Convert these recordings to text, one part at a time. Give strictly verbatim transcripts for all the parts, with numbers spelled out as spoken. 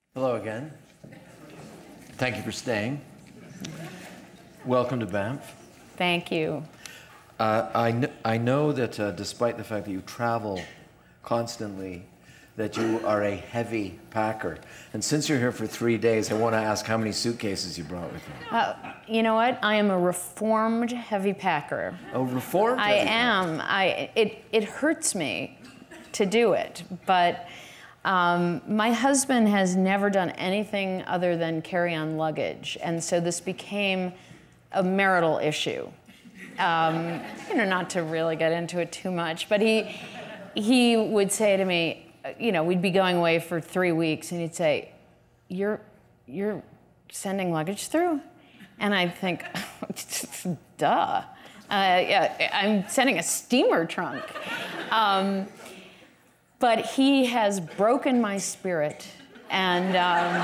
Hello again. Thank you for staying. Welcome to Banff. Thank you. Uh, I, kn I know that uh, despite the fact that you travel constantly, that you are a heavy packer. And since you're here for three days, I want to ask how many suitcases you brought with you. Uh, you know what? I am a reformed heavy packer. A reformed I heavy am. packer? I, it, it hurts me to do it, but um, my husband has never done anything other than carry on luggage, and so this became a marital issue. Um, you know, not to really get into it too much, but he, he would say to me, you know, we'd be going away for three weeks, and he'd say, you're, you're sending luggage through? And I'd think, duh. Uh, yeah, I'm sending a steamer trunk. Um, but he has broken my spirit. And, um,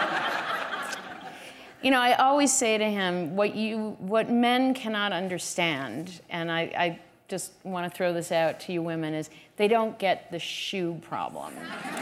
you know, I always say to him, what, you, what men cannot understand, and I, I just want to throw this out to you women, is they don't get the shoe problem.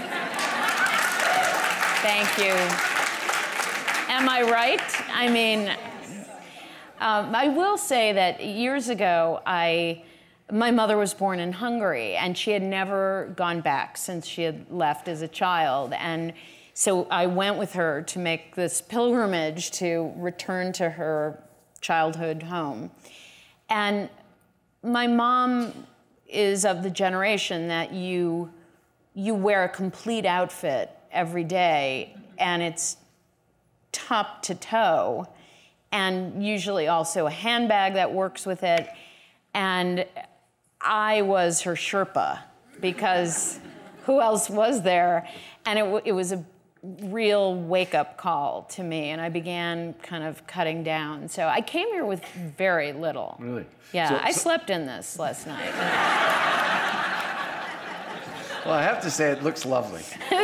Thank you. Am I right? I mean, um, I will say that years ago, I, my mother was born in Hungary, and she had never gone back since she had left as a child. And so I went with her to make this pilgrimage to return to her childhood home. And my mom is of the generation that you, you wear a complete outfit every day, and it's top to toe, and usually also a handbag that works with it. And I was her Sherpa, because who else was there? And it, w it was a real wake-up call to me, and I began kind of cutting down. So I came here with very little. Really? Yeah, so, I so slept in this last night. Well, I have to say, it looks lovely.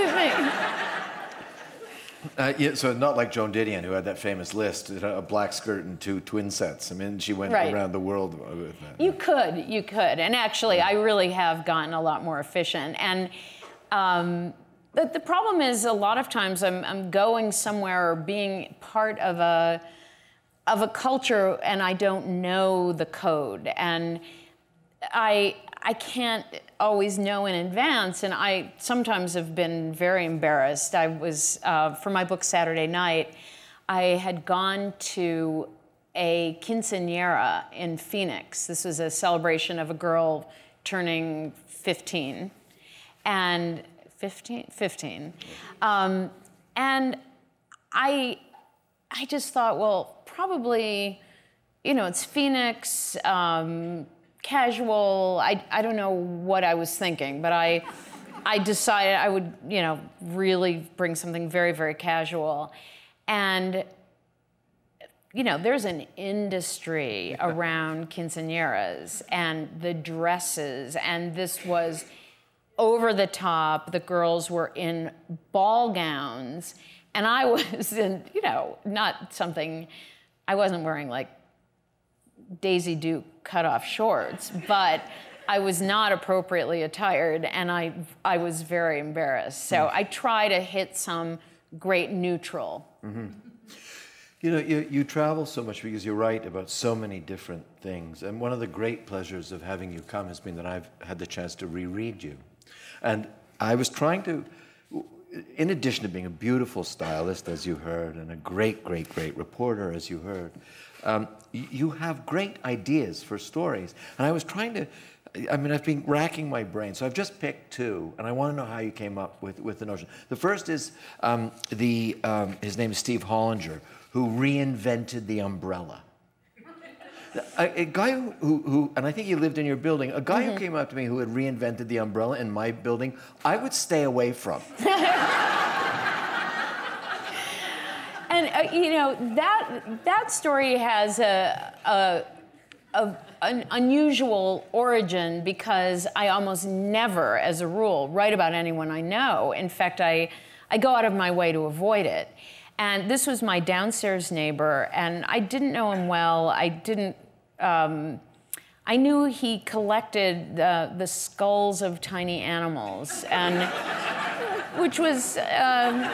Uh, yeah, so not like Joan Didion, who had that famous list, a black skirt and two twin sets. I mean, she went right. around the world with that. You could, you could. And actually, I really have gotten a lot more efficient. And um, the, the problem is, a lot of times I'm, I'm going somewhere or being part of a, of a culture, and I don't know the code. And I, I can't always know in advance, and I sometimes have been very embarrassed. I was, uh, for my book Saturday Night, I had gone to a quinceañera in Phoenix. This was a celebration of a girl turning fifteen, and fifteen, fifteen. Um, and I, I just thought, well, probably, you know, it's Phoenix, um, casual. I, I don't know what I was thinking, but I, I decided I would, you know, really bring something very, very casual. And, you know, there's an industry around quinceañeras and the dresses, and this was over the top. The girls were in ball gowns, and I was in, you know, not something, I wasn't wearing like Daisy Duke cut-off shorts, but I was not appropriately attired, and I, I was very embarrassed. So I try to hit some great neutral. Mm-hmm. You know, you, you travel so much because you write about so many different things, and one of the great pleasures of having you come has been that I've had the chance to reread you. And I was trying to, in addition to being a beautiful stylist, as you heard, and a great, great, great reporter, as you heard, Um, you have great ideas for stories. And I was trying to, I mean, I've been racking my brain. So I've just picked two, and I want to know how you came up with, with the notion. The first is, um, the, um, his name is Steve Hollinger, who reinvented the umbrella. A, a guy who, who, who, and I think he lived in your building, a guy mm-hmm. who came up to me who had reinvented the umbrella in my building, I would stay away from. And, uh, you know, that, that story has a, a, a, an unusual origin, because I almost never, as a rule, write about anyone I know. In fact, I, I go out of my way to avoid it. And this was my downstairs neighbor, and I didn't know him well. I didn't, um, I knew he collected the, the skulls of tiny animals. And which was um,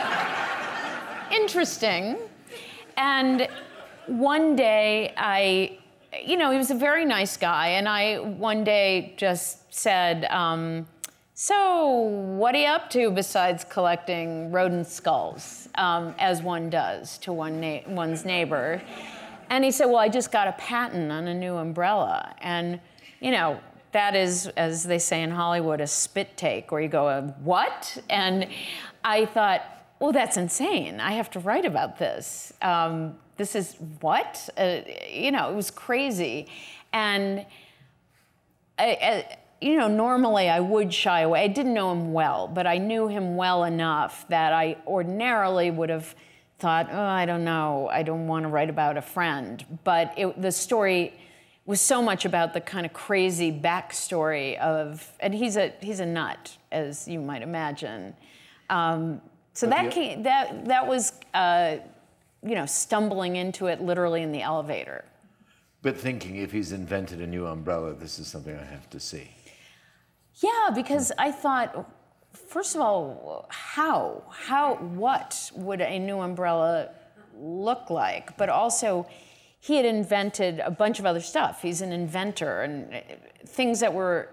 interesting. And one day I, you know, he was a very nice guy, and I one day just said, um, so what are you up to besides collecting rodent skulls, um, as one does to one na one's neighbor? And he said, well, I just got a patent on a new umbrella. And, you know, that is, as they say in Hollywood, a spit take, where you go, uh, what? And I thought, well, that's insane. I have to write about this. Um, this is what? Uh, you know, it was crazy. And, I, I, you know, normally I would shy away. I didn't know him well, but I knew him well enough that I ordinarily would have thought, oh, I don't know, I don't want to write about a friend. But it, the story was so much about the kind of crazy backstory of, and he's a he's a nut, as you might imagine. Um, so that came, that that was, uh, you know, stumbling into it literally in the elevator. But thinking, if he's invented a new umbrella, this is something I have to see. Yeah, because I thought, first of all, how? How, what would a new umbrella look like? But also, he had invented a bunch of other stuff. He's an inventor, and things that were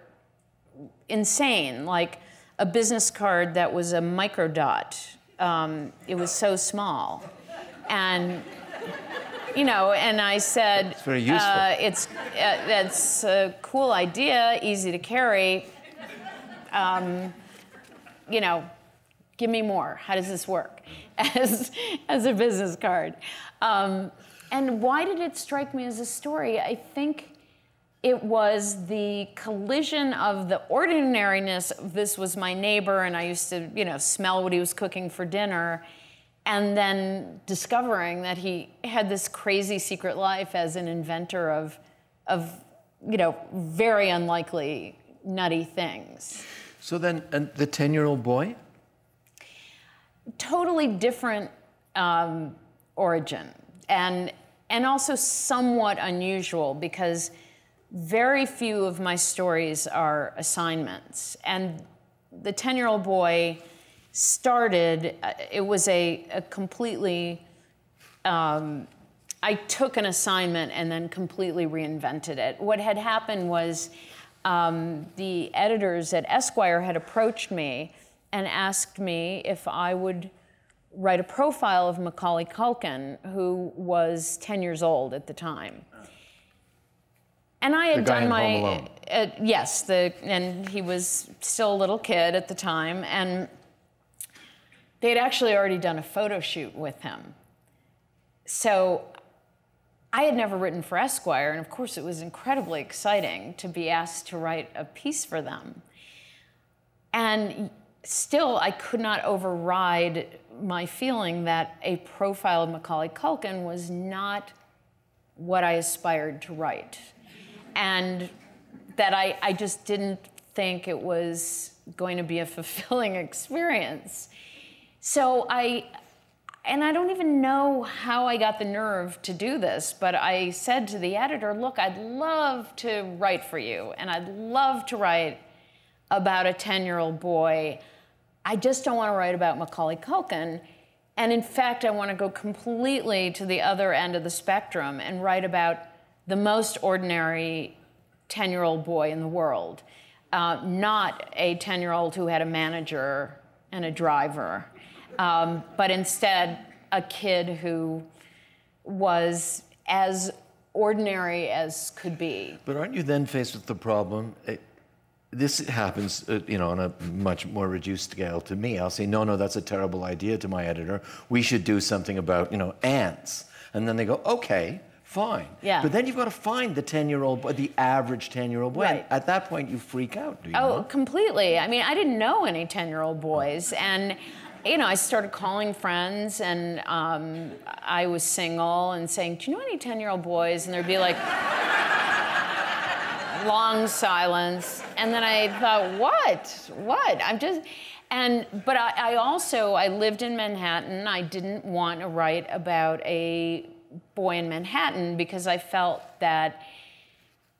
insane, like a business card that was a microdot. Um, it was so small. And, you know, and I said, it's very useful. Uh, it's, uh, that's a cool idea, easy to carry. Um, you know, give me more. How does this work as, as a business card? Um, and why did it strike me as a story? I think it was the collision of the ordinariness of this was my neighbor, and I used to, you know, smell what he was cooking for dinner, and then discovering that he had this crazy secret life as an inventor of, of you know, very unlikely, nutty things. So then, and the ten-year-old boy? Totally different um, origin, and and also somewhat unusual, because very few of my stories are assignments. And the ten-year-old boy started, uh, it was a, a completely, um, I took an assignment and then completely reinvented it. What had happened was, Um, the editors at Esquire had approached me and asked me if I would write a profile of Macaulay Culkin, who was ten years old at the time. And I had the guy done in my Home Alone. Uh, yes, the and he was still a little kid at the time, and they had actually already done a photo shoot with him. So I had never written for Esquire, and of course it was incredibly exciting to be asked to write a piece for them. And still, I could not override my feeling that a profile of Macaulay Culkin was not what I aspired to write. And that I, I just didn't think it was going to be a fulfilling experience. So I, and I don't even know how I got the nerve to do this, but I said to the editor, look, I'd love to write for you, and I'd love to write about a ten-year-old boy. I just don't want to write about Macaulay Culkin. And in fact, I want to go completely to the other end of the spectrum and write about the most ordinary ten-year-old boy in the world, uh, not a ten-year-old who had a manager and a driver. Um, but instead, a kid who was as ordinary as could be. But aren't you then faced with the problem? It, this happens, uh, you know, on a much more reduced scale to me. I'll say, no, no, that's a terrible idea to my editor. We should do something about, you know, ants. And then they go, okay, fine. Yeah. But then you've got to find the ten-year-old boy, the average ten-year-old boy. Right. At that point, you freak out, do you Oh, not? completely. I mean, I didn't know any ten-year-old boys, and you know, I started calling friends, and um, I was single, and saying, do you know any ten-year-old boys? And there'd be like long silence, and then I thought, what? What? I'm just, and but I, I also I lived in Manhattan. I didn't want to write about a boy in Manhattan because I felt that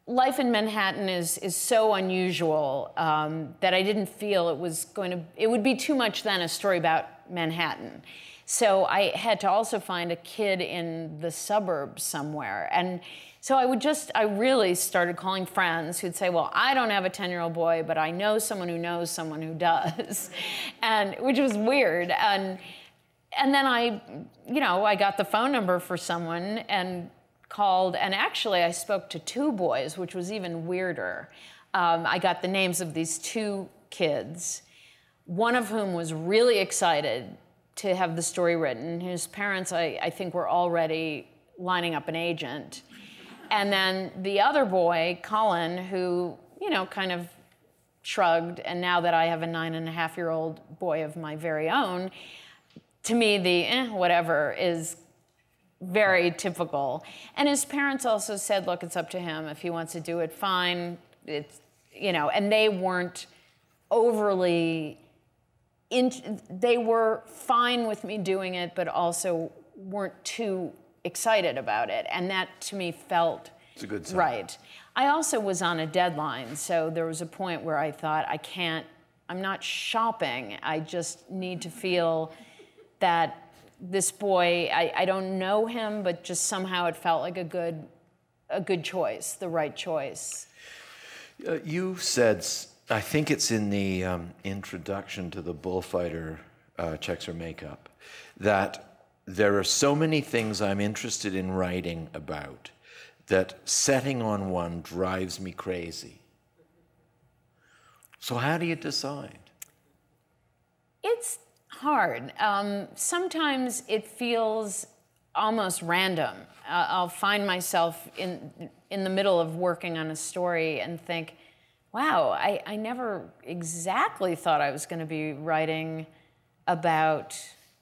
life in Manhattan is, is so unusual um, that I didn't feel it was going to, it would be too much then a story about Manhattan. So I had to also find a kid in the suburbs somewhere. And so I would just, I really started calling friends who'd say, well, I don't have a ten-year-old boy, but I know someone who knows someone who does, and which was weird. And, and then I, you know, I got the phone number for someone and called, and actually I spoke to two boys, which was even weirder. Um, I got the names of these two kids, one of whom was really excited to have the story written. His parents, I, I think, were already lining up an agent. And then the other boy, Colin, who, you know, kind of shrugged, and now that I have a nine and a half year old boy of my very own, to me, the eh, whatever is very typical. And his parents also said, look, it's up to him. If he wants to do it, fine. It's, you know, and they weren't overly, in, they were fine with me doing it, but also weren't too excited about it. And that, to me, felt it's a good sign. Right. I also was on a deadline, so there was a point where I thought, I can't, I'm not shopping. I just need to feel that this boy, I, I don't know him, but just somehow it felt like a good, a good choice, the right choice. Uh, you said, I think it's in the um, introduction to the Bullfighter uh, Checks Her Makeup, that there are so many things I'm interested in writing about that setting on one drives me crazy. So how do you decide? It's hard. Um, sometimes it feels almost random. Uh, I'll find myself in in the middle of working on a story and think, wow, I, I never exactly thought I was going to be writing about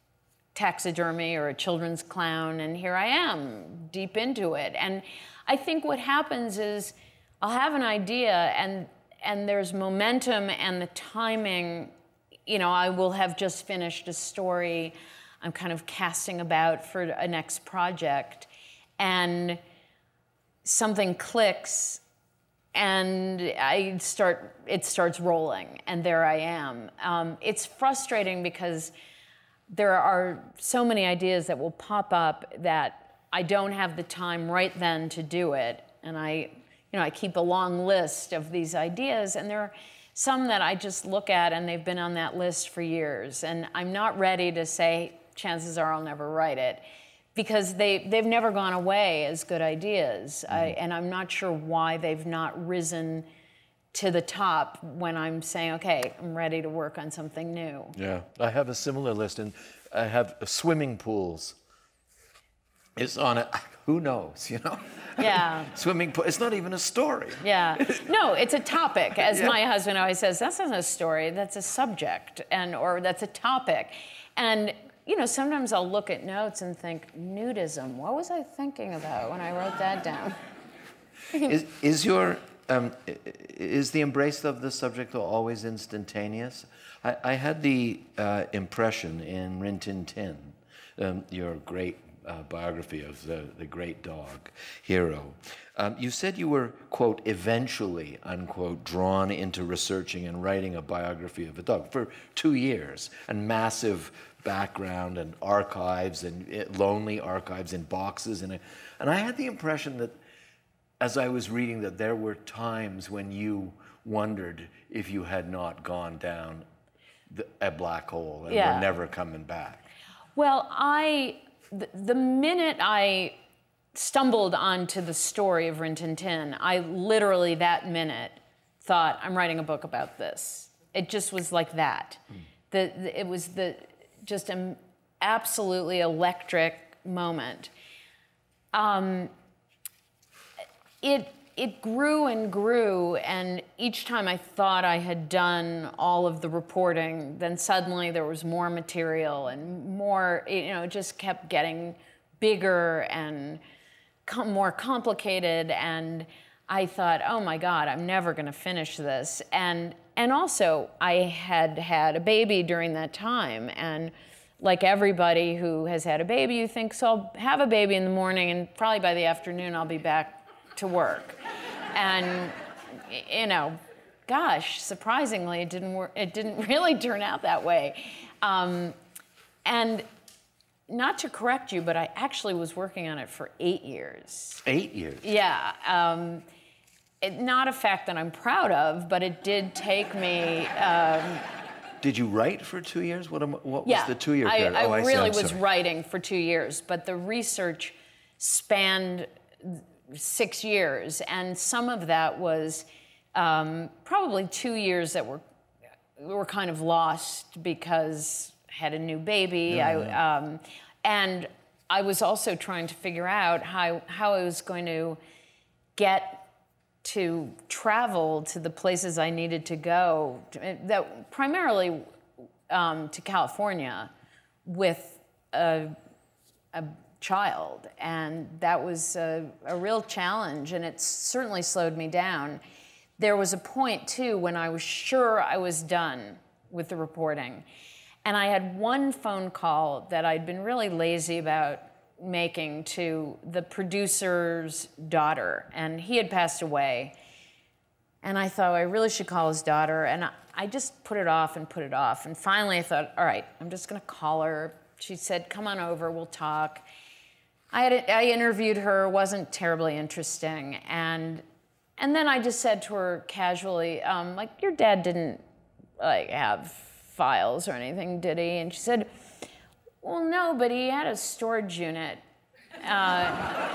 taxidermy or a children's clown, and here I am, deep into it. And I think what happens is I'll have an idea, and and there's momentum and the timing. You know, I will have just finished a story I'm kind of casting about for a next project, and something clicks, and I start, it starts rolling, and there I am. Um, it's frustrating because there are so many ideas that will pop up that I don't have the time right then to do it, and I, you know, I keep a long list of these ideas, and there are some that I just look at and they've been on that list for years, and I'm not ready to say, chances are I'll never write it, because they, they've never gone away as good ideas. Mm-hmm. I, and I'm not sure why they've not risen to the top when I'm saying, okay, I'm ready to work on something new. Yeah, I have a similar list, and I have swimming pools. It's on it. Who knows, you know? Yeah. Swimming pool, it's not even a story. Yeah. No, it's a topic. As Yeah. my husband always says, that's not a story, that's a subject, and or that's a topic. And, you know, sometimes I'll look at notes and think, nudism, what was I thinking about when I wrote that down? is, is your, um, is the embrace of the subject always instantaneous? I, I had the uh, impression in Rin Tin Tin, um, your great Uh, biography of the, the great dog hero. Um, you said you were, quote, eventually, unquote, drawn into researching and writing a biography of a dog for two years, and massive background and archives and it, lonely archives in boxes. And, and I had the impression that as I was reading that there were times when you wondered if you had not gone down the, a black hole and Yeah. were never coming back. Well, I... The minute I stumbled onto the story of Rin Tin Tin, I literally that minute thought, I'm writing a book about this. It just was like that. Mm. The, the, it was the just an absolutely electric moment. Um, it, it grew and grew, and each time I thought I had done all of the reporting, then suddenly there was more material and more, you know, it just kept getting bigger and com- more complicated, and I thought, oh my God, I'm never gonna finish this. And, and also, I had had a baby during that time, and like everybody who has had a baby, you think, so I'll have a baby in the morning, and probably by the afternoon I'll be back to work. and, you know, gosh, surprisingly, it didn't work. It didn't really turn out that way. Um, and not to correct you, but I actually was working on it for eight years. Eight years? Yeah. Um, it, not a fact that I'm proud of, but it did take me. Um, Did you write for two years? What, am, what yeah, was the two-year period? I, I oh, I really see. was sorry. writing for two years, but the research spanned six years, and some of that was um, probably two years that were were kind of lost because I had a new baby. Yeah, I, yeah. Um, and I was also trying to figure out how how I was going to get to travel to the places I needed to go, that primarily um, to California with a, a child. And that was a, a real challenge, and it certainly slowed me down. There was a point, too, when I was sure I was done with the reporting. And I had one phone call that I'd been really lazy about making to the producer's daughter, and he had passed away. And I thought, I really should call his daughter, and I, I just put it off and put it off. And finally I thought, all right, I'm just gonna call her. She said, come on over, we'll talk. I, had, I interviewed her, wasn't terribly interesting, and, and then I just said to her casually, um, like, your dad didn't like have files or anything, did he? And she said, well, no, but he had a storage unit. Uh,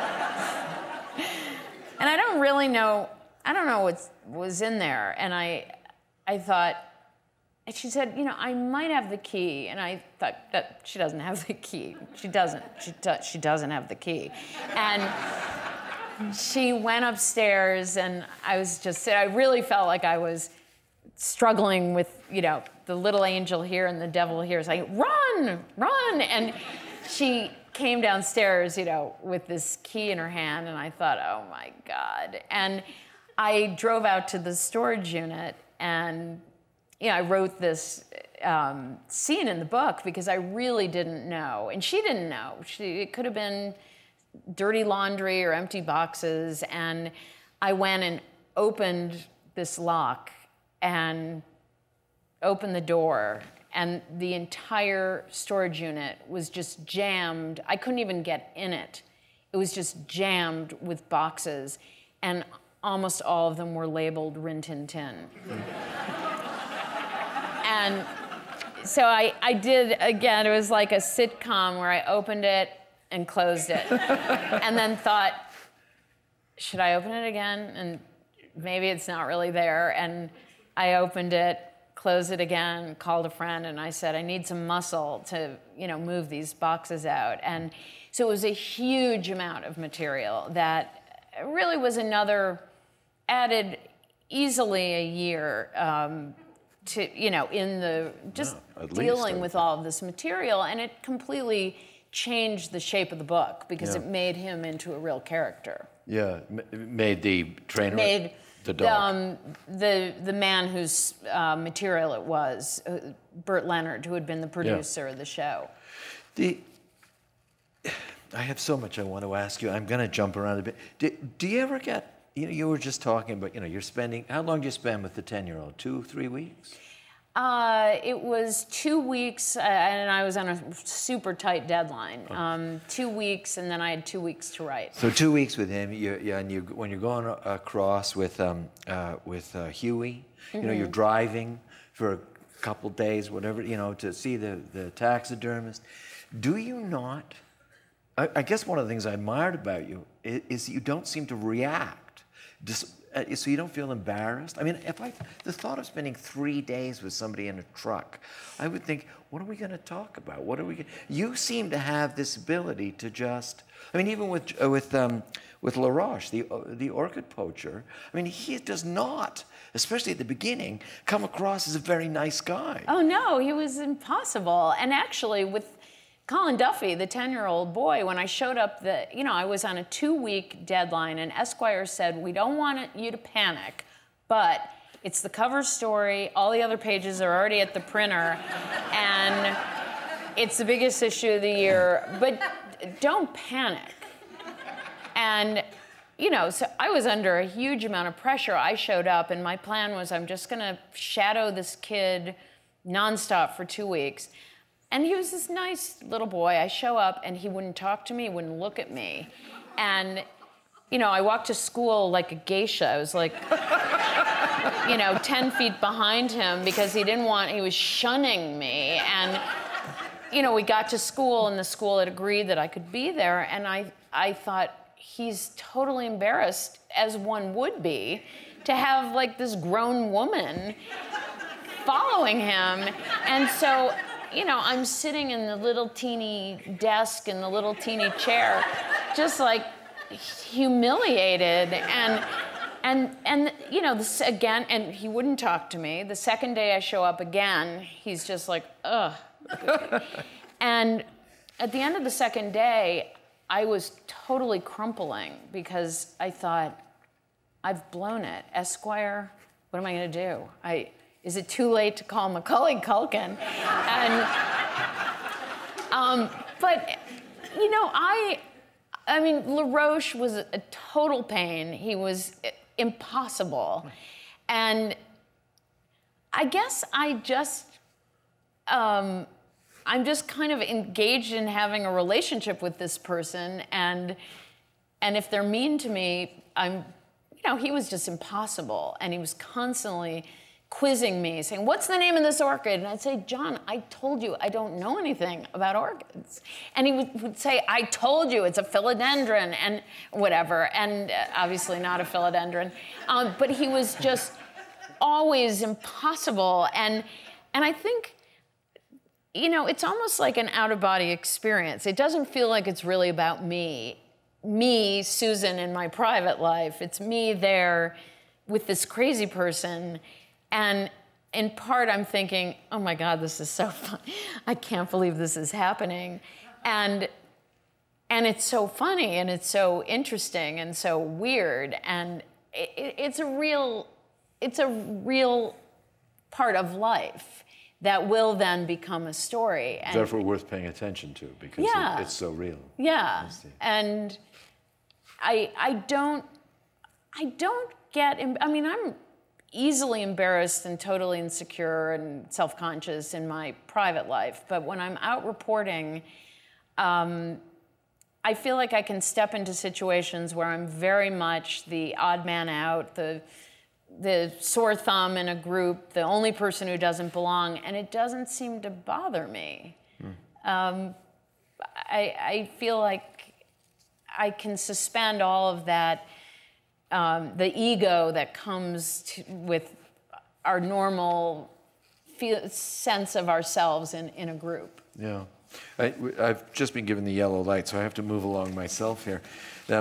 and I don't really know, I don't know what was in there. And I, I thought, and she said, you know, I might have the key. And I thought, that she doesn't have the key. She doesn't, she, do, she doesn't have the key. And she went upstairs, and I was just, I really felt like I was struggling with, you know, the little angel here and the devil here, saying, run, run. And she came downstairs, you know, with this key in her hand, and I thought, oh my God. And I drove out to the storage unit, and, you know, I wrote this um, scene in the book because I really didn't know, and she didn't know. She, it could have been dirty laundry or empty boxes, and I went and opened this lock and opened the door, and the entire storage unit was just jammed. I couldn't even get in it. It was just jammed with boxes, and almost all of them were labeled Rin Tin Tin. And so I, I did, again, it was like a sitcom where I opened it and closed it, and then thought, should I open it again? And maybe it's not really there. And I opened it, closed it again, called a friend, and I said, I need some muscle to, you know, move these boxes out. And so it was a huge amount of material that really was another, added easily a year um, to, you know, in the, just no, dealing least, with all of this material. And it completely changed the shape of the book because yeah. it made him into a real character. Yeah, made the trainer, made the dog. The, um, the, the man whose uh, material it was, uh, Burt Leonard, who had been the producer yeah. of the show. The, I have so much I want to ask you. I'm going to jump around a bit. Do, do you ever get, you know, you were just talking about, you know, you're spending, how long do you spend with the ten-year-old? Two, three weeks? Uh, it was two weeks, uh, and I was on a super tight deadline. Oh. Um, two weeks, and then I had two weeks to write. So two weeks with him, you, yeah, and you, when you're going across with um, uh, with uh, Huey, you mm-hmm. know, you're driving for a couple days, whatever, you know, to see the the taxidermist. Do you not? I, I guess one of the things I admired about you is, is you don't seem to react. Dis, Uh, so you don't feel embarrassed? I mean, if I, the thought of spending three days with somebody in a truck, I would think, what are we going to talk about? What are we? Gonna, you seem to have this ability to just. I mean, even with uh, with um, with LaRoche, the uh, the orchid poacher. I mean, he does not, especially at the beginning, come across as a very nice guy. Oh no, he was impossible. And actually, with Colin Duffy, the ten-year-old boy, when I showed up, the, you know, I was on a two-week deadline, and Esquire said, we don't want you to panic, but it's the cover story, all the other pages are already at the printer, and it's the biggest issue of the year, but don't panic. And you know, so I was under a huge amount of pressure. I showed up, and my plan was I'm just going to shadow this kid nonstop for two weeks. And he was this nice little boy. I show up, and he wouldn't talk to me, he wouldn't look at me. And, you know, I walked to school like a geisha. I was like, you know, ten feet behind him because he didn't want, he was shunning me. And, you know, we got to school, and the school had agreed that I could be there. And I, I thought, he's totally embarrassed, as one would be, to have like this grown woman following him. And so, you know, I'm sitting in the little teeny desk in the little teeny chair, just like humiliated. And, and, and you know, this again, and he wouldn't talk to me. The second day I show up again, he's just like, ugh. And at the end of the second day, I was totally crumpling because I thought, I've blown it. Esquire, what am I gonna do? I, is it too late to call Macaulay Culkin? And, um, but, you know, I, I mean, LaRoche was a total pain. He was impossible. And I guess I just, um, I'm just kind of engaged in having a relationship with this person, and and if they're mean to me, I'm, you know, he was just impossible, and he was constantly quizzing me, saying, what's the name of this orchid? And I'd say, John, I told you I don't know anything about orchids. And he would, would say, I told you it's a philodendron, and whatever, and uh, obviously not a philodendron. Um, but he was just always impossible, and and I think, you know, it's almost like an out-of-body experience. It doesn't feel like it's really about me. Me, Susan, in my private life. It's me there with this crazy person. And in part, I'm thinking, oh my God, this is so fun. I can't believe this is happening. And, and it's so funny, and it's so interesting, and so weird. And it, it's a real, it's a real part of life that will then become a story. And therefore worth paying attention to, because yeah, it, it's so real. Yeah, and I, I don't, I don't get, I mean, I'm easily embarrassed and totally insecure and self-conscious in my private life, but when I'm out reporting, um, I feel like I can step into situations where I'm very much the odd man out, the the sore thumb in a group, the only person who doesn't belong, and it doesn't seem to bother me. Mm. Um, I, I feel like I can suspend all of that, um, the ego that comes to, with our normal feel, sense of ourselves in, in a group. Yeah. I, I've just been given the yellow light, so I have to move along myself here. Now,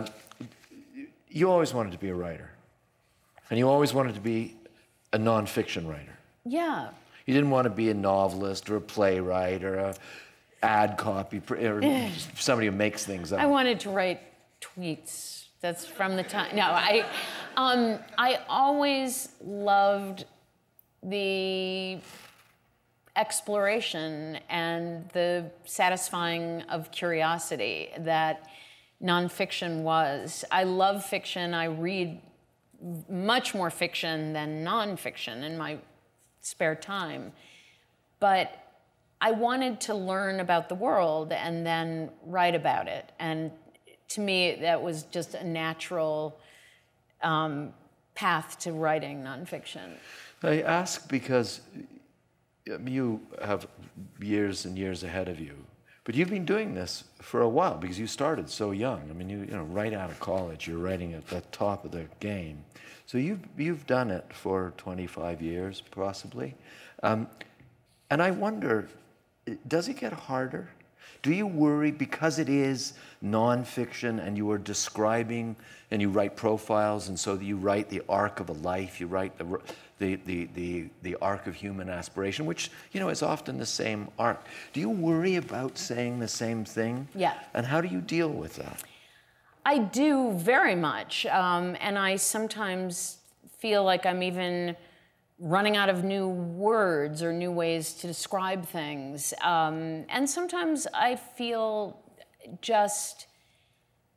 you always wanted to be a writer. And you always wanted to be a nonfiction writer. Yeah. You didn't want to be a novelist or a playwright or a ad copy or somebody who makes things up. I wanted to write tweets. That's from the time. No, I, um, I always loved the exploration and the satisfying of curiosity that nonfiction was. I love fiction. I read much more fiction than nonfiction in my spare time. But I wanted to learn about the world and then write about it. And to me, that was just a natural um, path to writing nonfiction. I ask because you have years and years ahead of you, but you've been doing this for a while because you started so young. I mean, you, you know, right out of college, you're writing at the top of the game. So you've, you've done it for twenty-five years, possibly. Um, and I wonder, does it get harder? Do you worry because it is nonfiction and you are describing and you write profiles, and so you write the arc of a life, you write the, the, the, the, the arc of human aspiration, which, you know, is often the same arc. Do you worry about saying the same thing? Yeah. And how do you deal with that? I do very much, um, and I sometimes feel like I'm even running out of new words or new ways to describe things. Um, and sometimes I feel just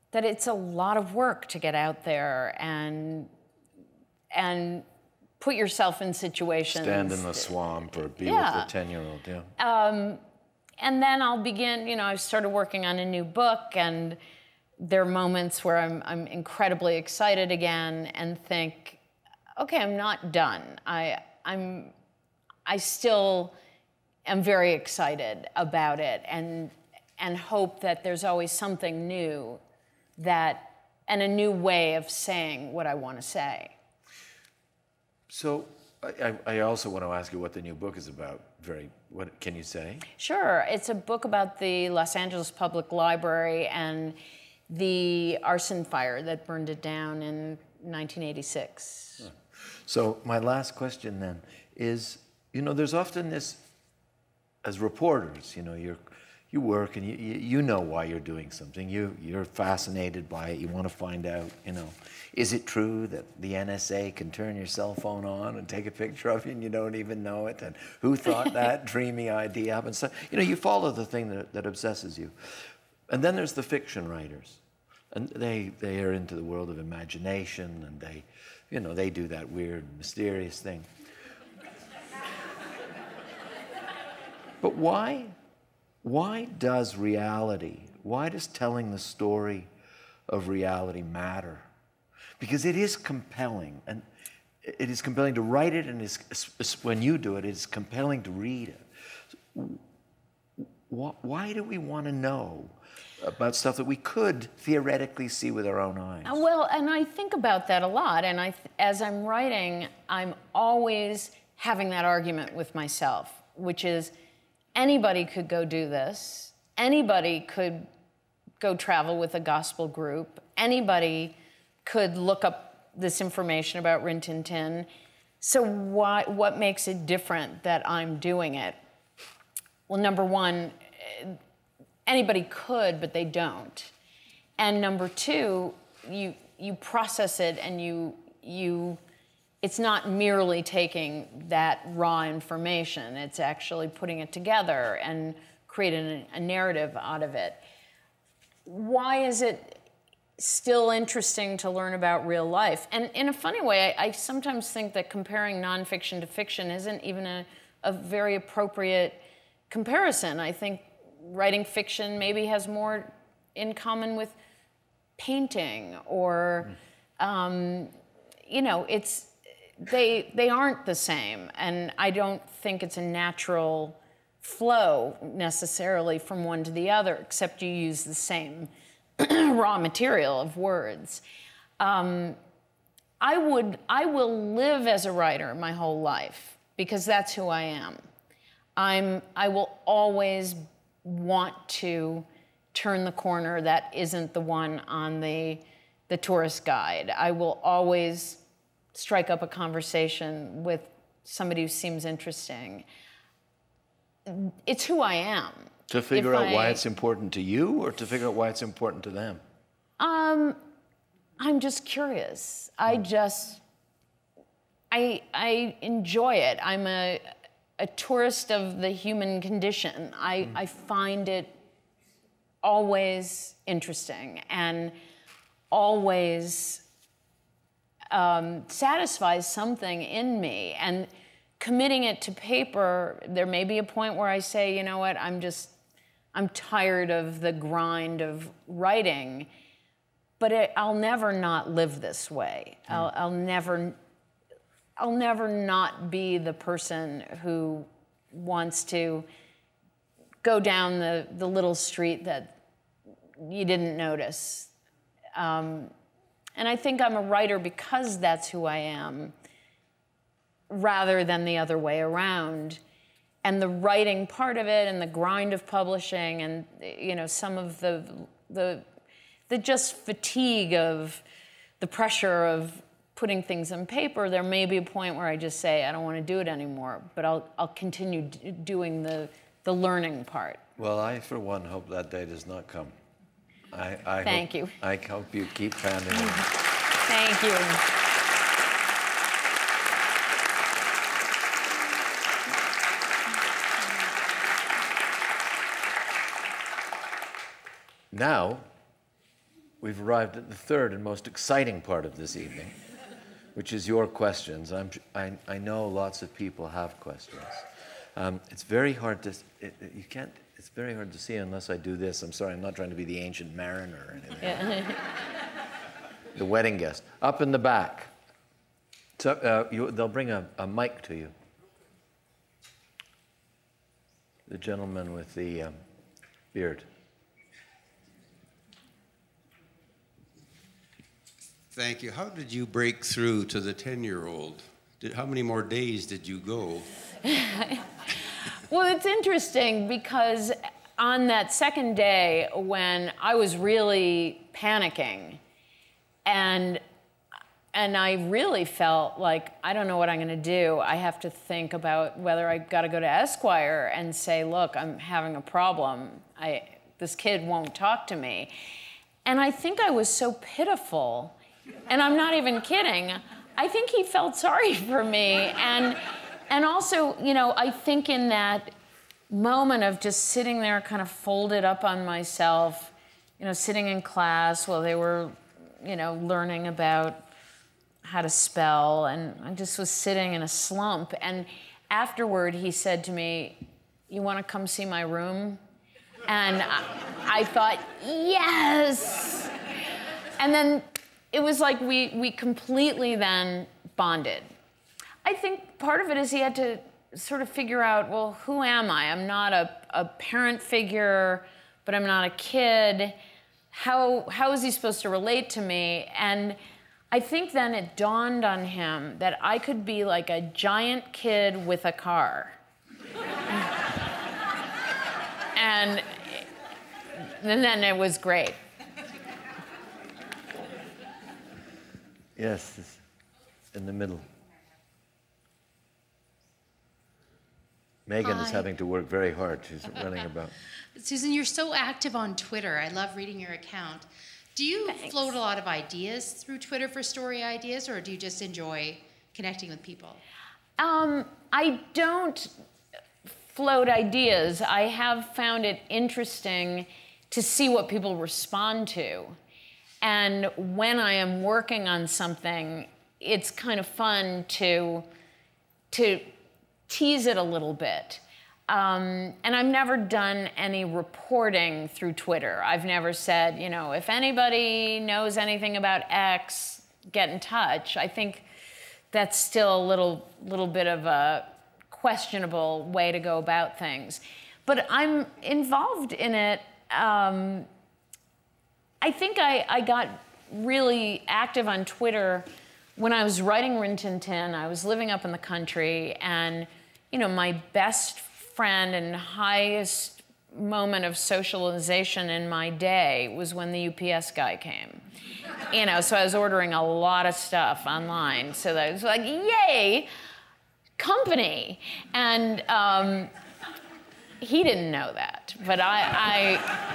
that it's a lot of work to get out there and and put yourself in situations. Stand in the swamp or be Yeah. with the ten-year-old, yeah. Um, and then I'll begin, you know, I started working on a new book, and there are moments where I'm, I'm incredibly excited again and think, okay, I'm not done. I, I'm, I still am very excited about it, and, and hope that there's always something new that, and a new way of saying what I want to say. So I, I also want to ask you what the new book is about. Very, what can you say? Sure. It's a book about the Los Angeles Public Library and the arson fire that burned it down in nineteen eighty-six. Huh. So my last question then is, you know, there's often this, as reporters, you know, you're, you work and you, you know why you're doing something. You, you're fascinated by it. You want to find out, you know, is it true that the N S A can turn your cell phone on and take a picture of you and you don't even know it? And who thought that dreamy idea up? And so, you know, you follow the thing that, that obsesses you. And then there's the fiction writers. And they, they are into the world of imagination, and they, you know, they do that weird, mysterious thing. But why, why does reality, why does telling the story of reality matter? Because it is compelling, and it is compelling to write it, and it's, when you do it, it's compelling to read it. Why do we want to know about stuff that we could theoretically see with our own eyes? Well, and I think about that a lot, and I, as I'm writing, I'm always having that argument with myself, which is, anybody could go do this, anybody could go travel with a gospel group, anybody could look up this information about Rin Tin Tin. So why, what makes it different that I'm doing it? Well, number one, anybody could, but they don't. And number two, you, you process it and you, you, it's not merely taking that raw information, it's actually putting it together and creating a, a narrative out of it. Why is it still interesting to learn about real life? And in a funny way, I, I sometimes think that comparing nonfiction to fiction isn't even a, a very appropriate comparison. I think writing fiction maybe has more in common with painting, or, um, you know, it's, they, they aren't the same. And I don't think it's a natural flow necessarily from one to the other, except you use the same raw material of words. Um, I would, I will live as a writer my whole life because that's who I am. I'm, I will always want to turn the corner that isn't the one on the, the tourist guide. I will always strike up a conversation with somebody who seems interesting. It's who I am. To figure If out I, why it's important to you, or to figure out why it's important to them? Um, I'm just curious. I just, I, I enjoy it. I'm a, a tourist of the human condition. I, mm. I find it always interesting and always um, satisfies something in me. And committing it to paper, there may be a point where I say, you know what, I'm just, I'm tired of the grind of writing, but it, I'll never not live this way. Mm. I'll, I'll never, I'll never not be the person who wants to go down the, the little street that you didn't notice. Um, and I think I'm a writer because that's who I am, rather than the other way around. And the writing part of it, and the grind of publishing, and you know, some of the the the just fatigue of the pressure of putting things on paper. There may be a point where I just say I don't want to do it anymore, but I'll I'll continue d doing the the learning part. Well, I for one hope that day does not come. I, I Thank hope, you. I hope you keep pounding on. Thank you. Now, we've arrived at the third and most exciting part of this evening, which is your questions. I'm, I, I know lots of people have questions. Um, it's very hard to, it, you can't, it's very hard to see unless I do this. I'm sorry, I'm not trying to be the ancient mariner or anything. Yeah. The wedding guest. Up in the back. So, uh, you, they'll bring a, a mic to you. The gentleman with the um, beard. Thank you. How did you break through to the ten-year-old? Did, how many more days did you go? Well, it's interesting because on that second day when I was really panicking and and I really felt like, I don't know what I'm going to do. I have to think about whether I got to go to Esquire and say, look, I'm having a problem. I, this kid won't talk to me. And I think I was so pitiful, and I'm not even kidding. I think he felt sorry for me. And, and also, you know, I think in that moment of just sitting there kind of folded up on myself, you know, sitting in class while they were, you know, learning about how to spell, and I just was sitting in a slump. And afterward, he said to me, you want to come see my room? And I, I thought, yes! And then it was like we, we completely then bonded. I think part of it is he had to sort of figure out, well, who am I? I'm not a, a parent figure, but I'm not a kid. How, how is he supposed to relate to me? And I think then it dawned on him that I could be like a giant kid with a car. and, and then it was great. Yes, it's in the middle. Megan Hi. is having to work very hard. She's running about. Susan, you're so active on Twitter. I love reading your account. Do you Thanks. float a lot of ideas through Twitter for story ideas, or do you just enjoy connecting with people? Um, I don't float ideas. I have found it interesting to see what people respond to. And when I am working on something, it's kind of fun to, to tease it a little bit. Um, and I've never done any reporting through Twitter. I've never said, you know, if anybody knows anything about X, get in touch. I think that's still a little, little bit of a questionable way to go about things. But I'm involved in it. Um, I think I, I got really active on Twitter when I was writing Rin Tin Tin. I was living up in the country, and you know, my best friend and highest moment of socialization in my day was when the U P S guy came. You know, so I was ordering a lot of stuff online. So that I was like, yay, company. And um, he didn't know that, but I,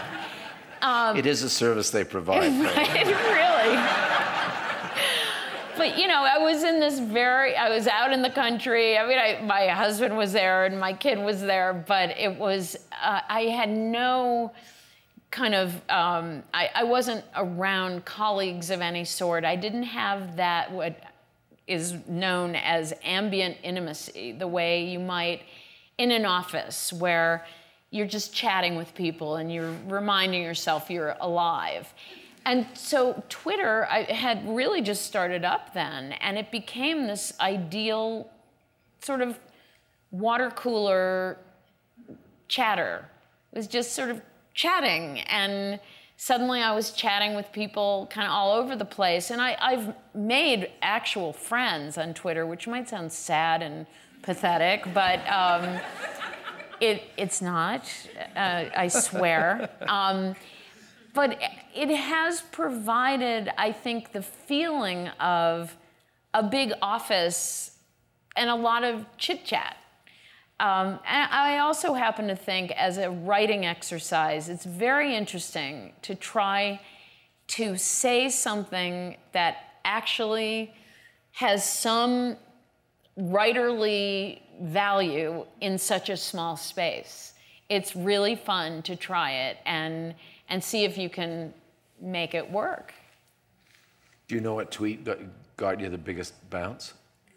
I um, it is a service they provide. Right, really. But, you know, I was in this very, I was out in the country. I mean, I, my husband was there and my kid was there, but it was, uh, I had no kind of, um, I, I wasn't around colleagues of any sort. I didn't have that, what is known as ambient intimacy, the way you might in an office where you're just chatting with people and you're reminding yourself you're alive. And so Twitter I had really just started up then, and it became this ideal sort of water cooler chatter. It was just sort of chatting, and suddenly I was chatting with people kind of all over the place. And I, I've made actual friends on Twitter, which might sound sad and pathetic, but um, it, it's not, uh, I swear. Um, But it has provided, I think, the feeling of a big office and a lot of chit-chat. Um, and I also happen to think, as a writing exercise, it's very interesting to try to say something that actually has some writerly value in such a small space. It's really fun to try it and and see if you can make it work. Do you know what tweet got, got you the biggest bounce?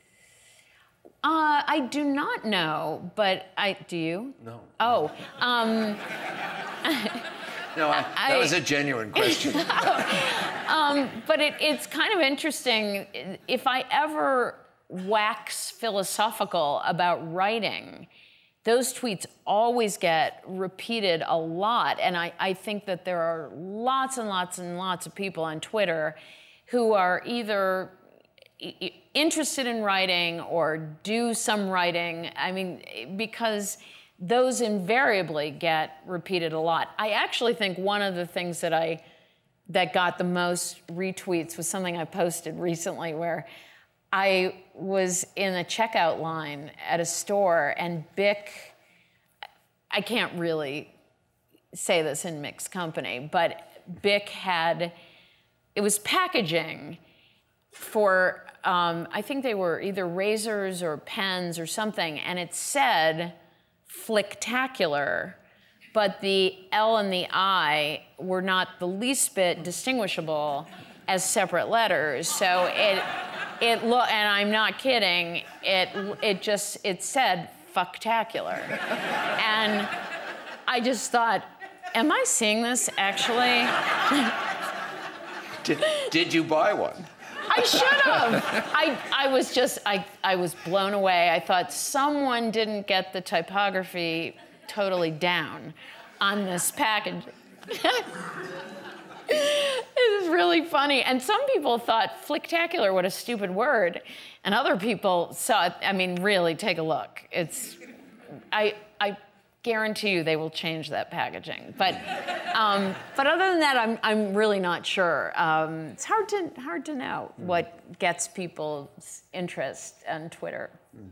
Uh, I do not know, but I, do you? No. Oh, um... No, I, that I, was a genuine question. um, but it, it's kind of interesting. If I ever wax philosophical about writing, those tweets always get repeated a lot. And I, I think that there are lots and lots and lots of people on Twitter who are either interested in writing or do some writing. I mean, because those invariably get repeated a lot. I actually think one of the things that I that got the most retweets was something I posted recently where I was in a checkout line at a store and Bic, I can't really say this in mixed company, but Bic had, it was packaging for, um, I think they were either razors or pens or something, and it said, Flicktacular, but the L and the I were not the least bit distinguishable as separate letters. So it, it lo- and I'm not kidding, it, it just, it said Fucktacular. And I just thought, am I seeing this actually? Did, did you buy one? I should have. I, I was just, I, I was blown away. I thought someone didn't get the typography totally down on this package. It was really funny. And some people thought flicktacular, what a stupid word. And other people saw it, I mean, really, take a look. It's, I, I guarantee you they will change that packaging. But, um, but other than that, I'm, I'm really not sure. Um, it's hard to, hard to know what gets people's interest on Twitter.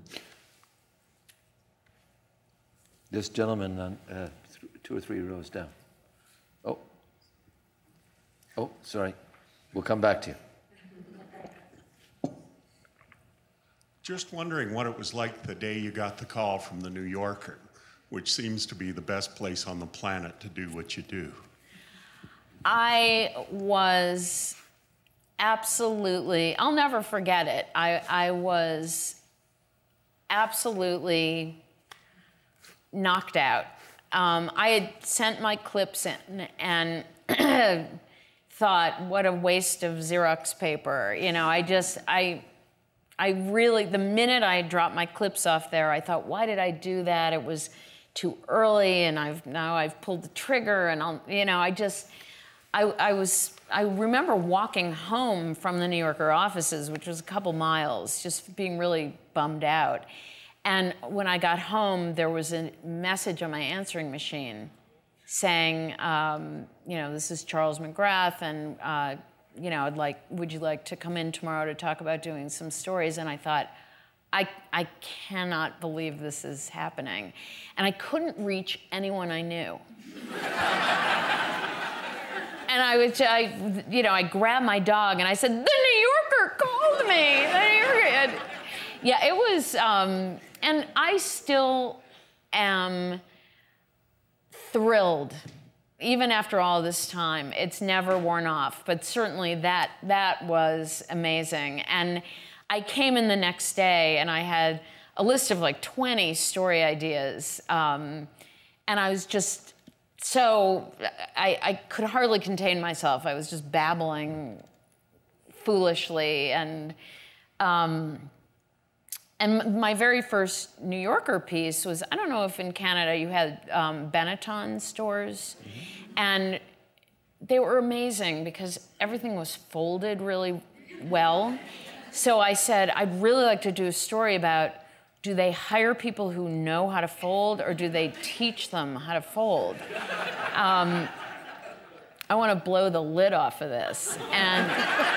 This gentleman on uh, th two or three rows down. Oh. Oh, sorry. We'll come back to you. Just wondering what it was like the day you got the call from the New Yorker, which seems to be the best place on the planet to do what you do. I was absolutely, I'll never forget it. I, I was absolutely knocked out. Um, I had sent my clips in and thought, what a waste of Xerox paper. You know, I just, I, I really, the minute I dropped my clips off there, I thought, why did I do that? It was too early, and I've now I've pulled the trigger, and I'll, you know, I just, I, I was, I remember walking home from the New Yorker offices, which was a couple miles, just being really bummed out. And when I got home, there was a message on my answering machine saying, um, you know, this is Charles McGrath, and uh, you know, I'd like, would you like to come in tomorrow to talk about doing some stories? And I thought, I, I cannot believe this is happening. And I couldn't reach anyone I knew. And I was, I, you know, I grabbed my dog and I said, the New Yorker called me. The New Yorker. And yeah, it was, um, and I still am thrilled, even after all this time. It's never worn off, but certainly that, that was amazing. And I came in the next day and I had a list of like twenty story ideas. Um, and I was just so, I, I could hardly contain myself. I was just babbling foolishly. And, um, and my very first New Yorker piece was, I don't know if in Canada you had um, Benetton stores. Mm-hmm. And they were amazing because everything was folded really well. So I said, I'd really like to do a story about, do they hire people who know how to fold, or do they teach them how to fold? Um, I want to blow the lid off of this. And,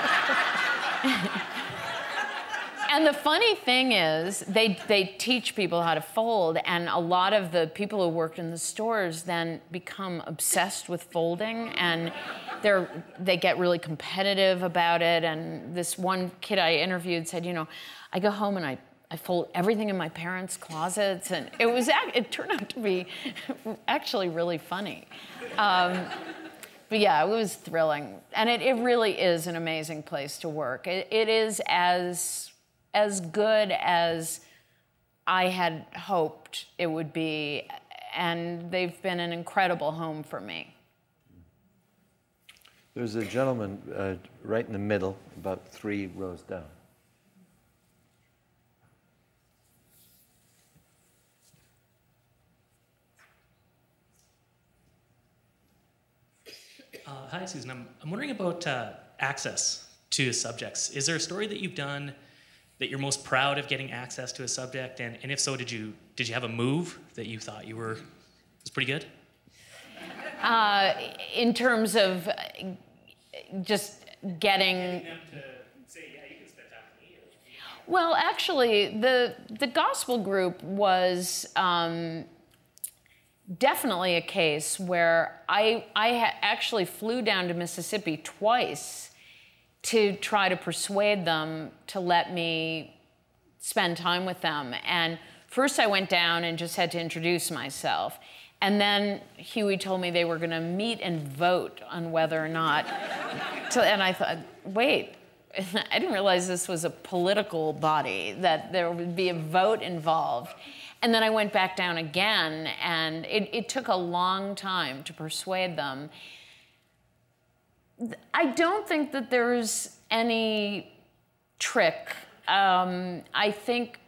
and the funny thing is, they, they teach people how to fold, and a lot of the people who worked in the stores then become obsessed with folding, and They're, they get really competitive about it. And this one kid I interviewed said, you know, I go home and I, I fold everything in my parents' closets. And it was, it turned out to be actually really funny. Um, but yeah, it was thrilling. And it, it really is an amazing place to work. It, it is as, as good as I had hoped it would be. And they've been an incredible home for me. There's a gentleman uh, right in the middle, about three rows down. Uh, hi, Susan. I'm, I'm wondering about uh, access to subjects. Is there a story that you've done that you're most proud of getting access to a subject? And, and if so, did you, did you have a move that you thought you were, was pretty good? Uh, in terms of uh, just getting... Getting them to say, yeah, you can spend time with me. Or... Well, actually, the, the gospel group was um, definitely a case where I, I ha actually flew down to Mississippi twice to try to persuade them to let me spend time with them. And first I went down and just had to introduce myself. And then Huey told me they were going to meet and vote on whether or not. to, and I thought, wait, I didn't realize this was a political body, that there would be a vote involved. And then I went back down again, and it, it took a long time to persuade them. I don't think that there's any trick. Um, I think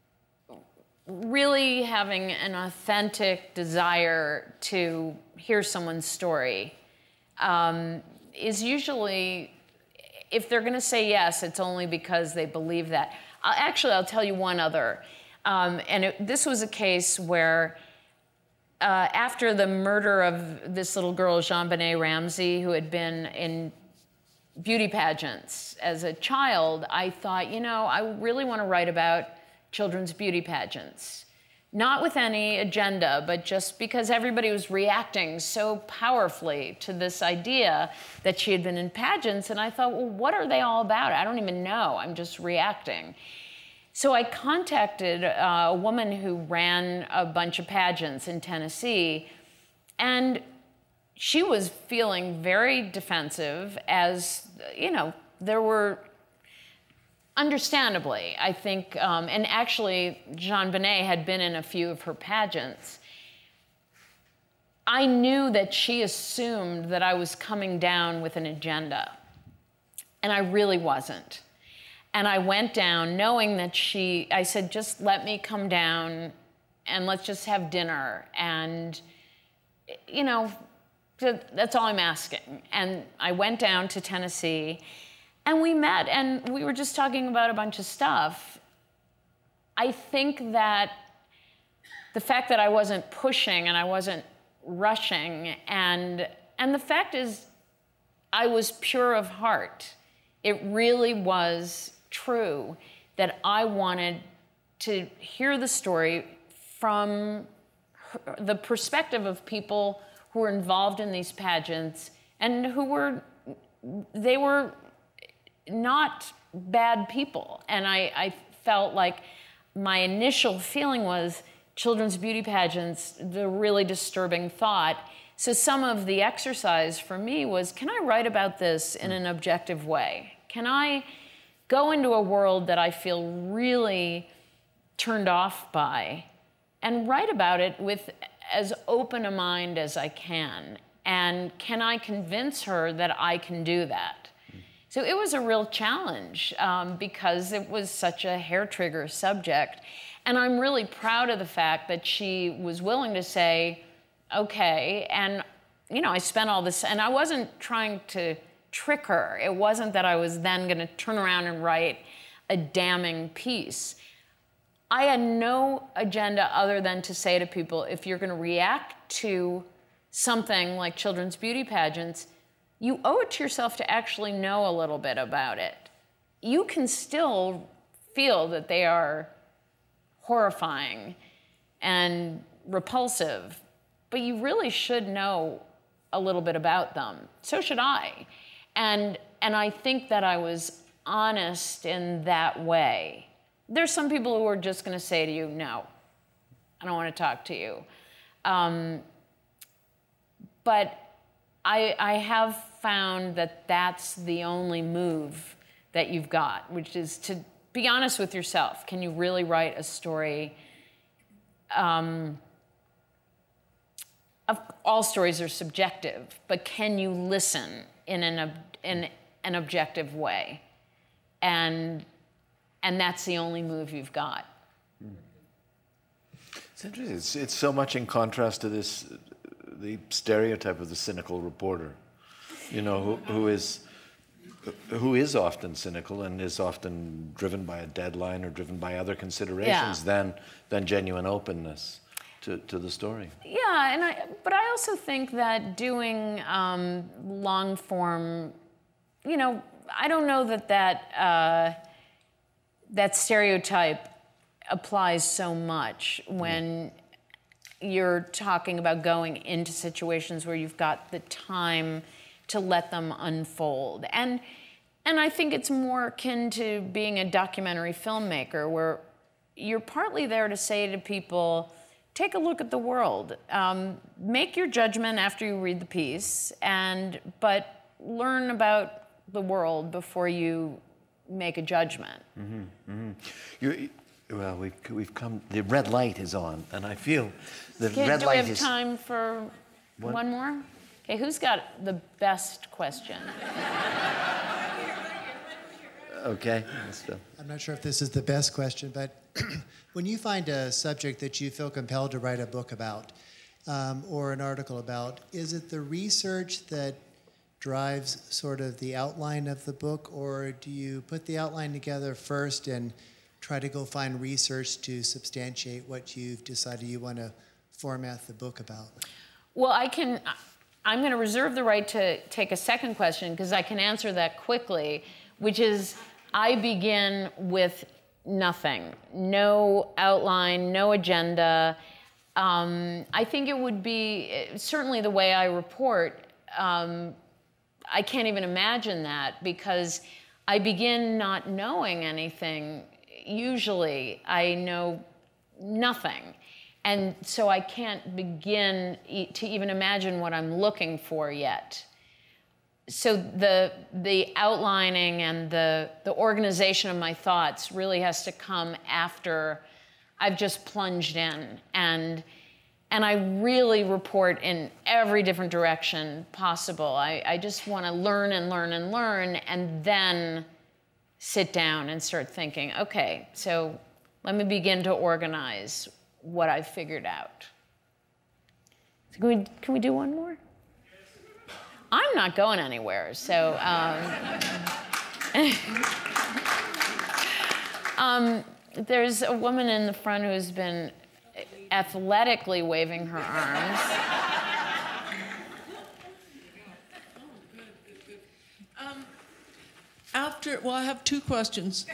really having an authentic desire to hear someone's story um, is usually, if they're going to say yes, it's only because they believe that. I'll, actually, I'll tell you one other. Um, and it, this was a case where uh, after the murder of this little girl, Jean-Benet Ramsey, who had been in beauty pageants as a child, I thought, you know, I really want to write about children's beauty pageants. Not with any agenda, but just because everybody was reacting so powerfully to this idea that she had been in pageants, and I thought, well, what are they all about? I don't even know, I'm just reacting. So I contacted uh, a woman who ran a bunch of pageants in Tennessee, and she was feeling very defensive as, you know, there were understandably, I think, um, and actually, Jean-Benet had been in a few of her pageants. I knew that she assumed that I was coming down with an agenda, and I really wasn't. And I went down knowing that she, I said, just let me come down and let's just have dinner. And, you know, that's all I'm asking. And I went down to Tennessee. And we met, and we were just talking about a bunch of stuff. I think that the fact that I wasn't pushing and I wasn't rushing, and, and the fact is, I was pure of heart. It really was true that I wanted to hear the story from her, the perspective of people who were involved in these pageants and who were, they were, not bad people. And I, I felt like my initial feeling was children's beauty pageants, the really disturbing thought. So some of the exercise for me was, can I write about this in an objective way? Can I go into a world that I feel really turned off by and write about it with as open a mind as I can? And can I convince her that I can do that? So it was a real challenge um, because it was such a hair-trigger subject. And I'm really proud of the fact that she was willing to say, okay, and you know, I spent all this, and I wasn't trying to trick her. It wasn't that I was then gonna turn around and write a damning piece. I had no agenda other than to say to people, if you're gonna react to something like children's beauty pageants, you owe it to yourself to actually know a little bit about it. You can still feel that they are horrifying and repulsive, but you really should know a little bit about them. So should I. And, and I think that I was honest in that way. There's some people who are just gonna say to you, no, I don't wanna talk to you. Um, but I, I have found that that's the only move that you've got, which is to be honest with yourself. Can you really write a story? Um, of, all stories are subjective, but can you listen in an, in an objective way? And, and that's the only move you've got. It's interesting. It's, it's so much in contrast to this, the stereotype of the cynical reporter, you know, who, who is who is often cynical and is often driven by a deadline or driven by other considerations Yeah. than than genuine openness to, to the story. Yeah, and I, but I also think that doing um, long form, you know, I don't know that that uh, that stereotype applies so much when you're talking about going into situations where you've got the time to let them unfold. And and I think it's more akin to being a documentary filmmaker, where you're partly there to say to people, take a look at the world. Um, make your judgment after you read the piece, and but learn about the world before you make a judgment. Mm-hmm, mm-hmm. You're, well, we've, we've come, the red light is on, and I feel the Okay, red do we light have is... time for What? one more? Okay, who's got the best question? Okay, let's go. I'm not sure if this is the best question, but when you find a subject that you feel compelled to write a book about um, or an article about, is it the research that drives sort of the outline of the book, or do you put the outline together first and try to go find research to substantiate what you've decided you want to format the book about? Well, I can, I'm going to reserve the right to take a second question because I can answer that quickly, which is I begin with nothing, no outline, no agenda. Um, I think it would be, certainly the way I report, um, I can't even imagine that because I begin not knowing anything. Usually I know nothing. And so I can't begin e- to even imagine what I'm looking for yet. So the, the outlining and the, the organization of my thoughts really has to come after I've just plunged in. And, and I really report in every different direction possible. I, I just want to learn and learn and learn and then sit down and start thinking, okay, so let me begin to organize what I've figured out. So can we, can we do one more? I'm not going anywhere, so. Um, um, there's a woman in the front who's been athletically waving her arms. Um, after, well, I have two questions.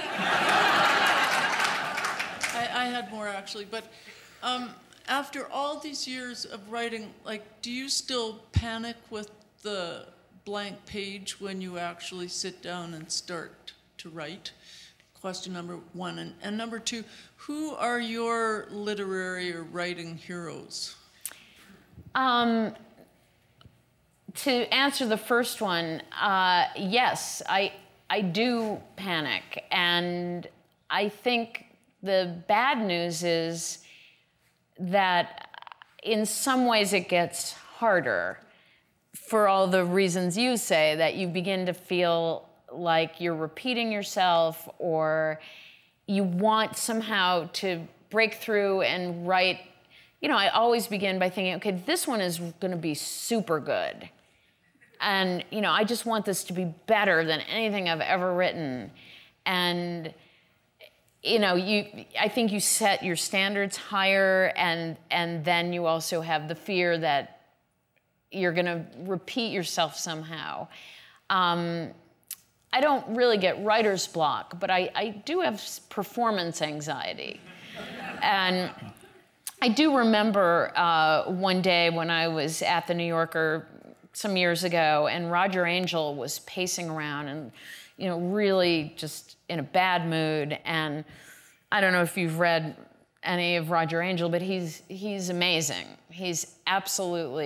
I, I had more actually, but um, after all these years of writing, like, do you still panic with the blank page when you actually sit down and start to write? Question number one. And, and number two, who are your literary or writing heroes? Um, to answer the first one, uh, yes, I, I do panic. And I think the bad news is that in some ways it gets harder for all the reasons you say, that you begin to feel like you're repeating yourself or you want somehow to break through and write. You know, I always begin by thinking, okay, this one is going to be super good. And, you know, I just want this to be better than anything I've ever written. And, you know, you, I think you set your standards higher, and, and then you also have the fear that you're going to repeat yourself somehow. Um, I don't really get writer's block, but I, I do have performance anxiety. And I do remember uh, one day when I was at the New Yorker some years ago, and Roger Angell was pacing around and, you know, really just in a bad mood. And I don't know if you've read any of Roger Angell, but he's he's amazing. He's absolutely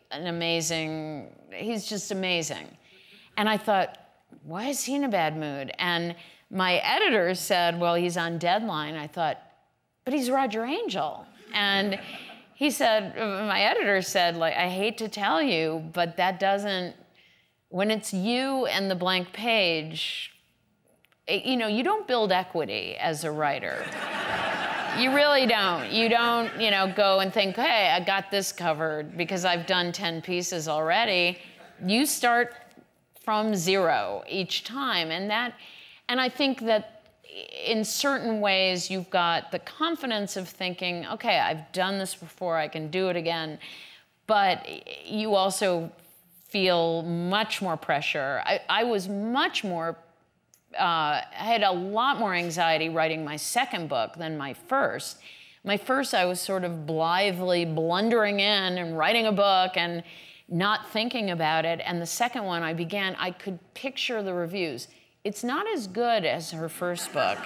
an amazing, he's just amazing. And I thought, why is he in a bad mood? And my editor said, well, he's on deadline. I thought, but he's Roger Angel. And he said, my editor said, like, I hate to tell you, but that doesn't, when it's you and the blank page, it, you know, you don't build equity as a writer. You really don't. You don't, you know, go and think, hey, I got this covered because I've done ten pieces already. You start from zero each time. And that, and I think that in certain ways you've got the confidence of thinking, okay, I've done this before, I can do it again. But you also feel much more pressure. I, I was much more Uh, I had a lot more anxiety writing my second book than my first. My first, I was sort of blithely blundering in and writing a book and not thinking about it. And the second one, I began, I could picture the reviews. It's not as good as her first book.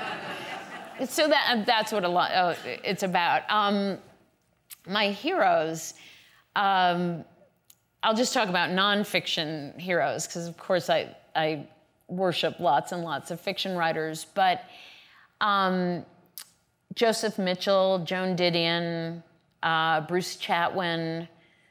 So that, that's what a lot, uh, it's about. Um, my heroes, um, I'll just talk about nonfiction heroes, because of course I, I worship lots and lots of fiction writers, but um, Joseph Mitchell, Joan Didion, uh, Bruce Chatwin,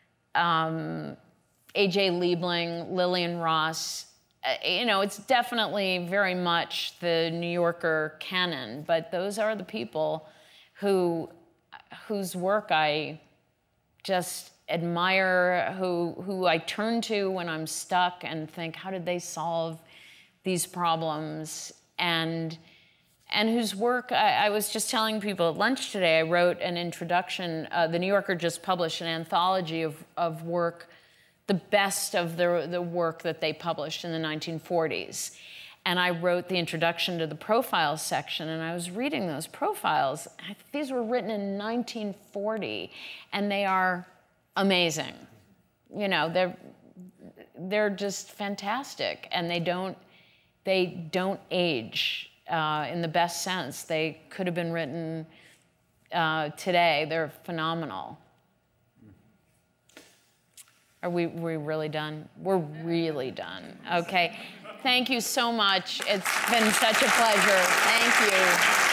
um, A J Liebling, Lillian Ross. Uh, you know, it's definitely very much the New Yorker canon, but those are the people who, whose work I just admire, who, who I turn to when I'm stuck and think, how did they solve these problems, and and whose work, I, I was just telling people at lunch today, I wrote an introduction, uh, the New Yorker just published an anthology of, of work, the best of the, the work that they published in the nineteen forties. And I wrote the introduction to the profiles section, and I was reading those profiles. These were written in nineteen forty, and they are amazing. You know, they're, they're just fantastic, and they don't, They don't age uh, in the best sense. They could have been written uh, today. They're phenomenal. Are we, we really done? We're really done. Okay. Thank you so much. It's been such a pleasure. Thank you.